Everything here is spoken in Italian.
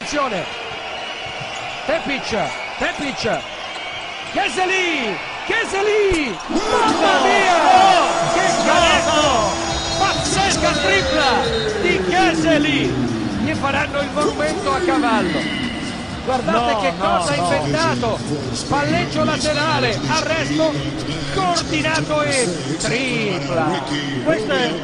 Tepic, Chieseli, mamma mia, che canestro, pazzesca tripla di Chieseli, gli faranno il monumento a cavallo. Guardate che cosa ha inventato, palleggio laterale, arresto, coordinato e tripla.